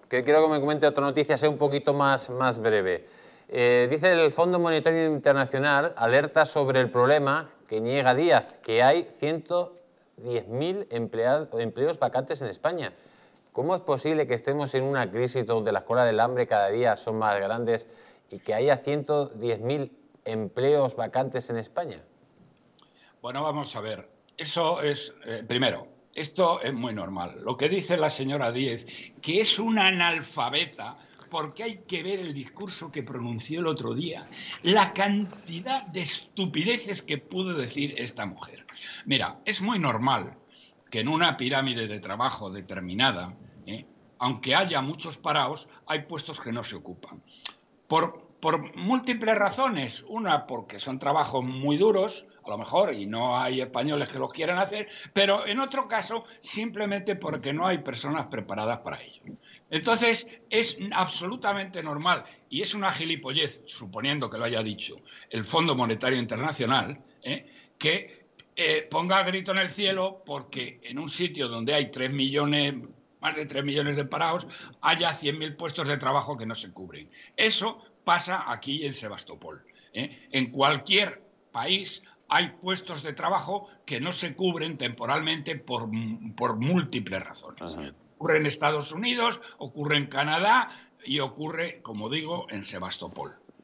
que quiero que me comente otra noticia, sea un poquito más breve. Dice el Fondo Monetario Internacional, alerta sobre el problema que niega Díaz, que hay 110.000 empleos vacantes en España. ¿Cómo es posible que estemos en una crisis donde las colas del hambre cada día son más grandes y que haya 110.000 empleos vacantes en España? Bueno, vamos a ver. Eso es, primero, esto es muy normal. Lo que dice la señora Díez, que es una analfabeta, porque hay que ver el discurso que pronunció el otro día. La cantidad de estupideces que pudo decir esta mujer. Mira, es muy normal que en una pirámide de trabajo determinada, aunque haya muchos parados, hay puestos que no se ocupan. Por múltiples razones. Una, porque son trabajos muy duros, a lo mejor, y no hay españoles que los quieran hacer, pero en otro caso, simplemente porque no hay personas preparadas para ello. Entonces, es absolutamente normal, y es una gilipollez, suponiendo que lo haya dicho el Fondo Monetario Internacional, que ponga grito en el cielo porque en un sitio donde hay 3 millones, más de 3 millones de parados, haya 100.000 puestos de trabajo que no se cubren. Eso pasa aquí en Sebastopol. En cualquier país hay puestos de trabajo que no se cubren temporalmente por múltiples razones. Ajá. Ocurre en Estados Unidos, ocurre en Canadá y ocurre, como digo, en Sebastopol.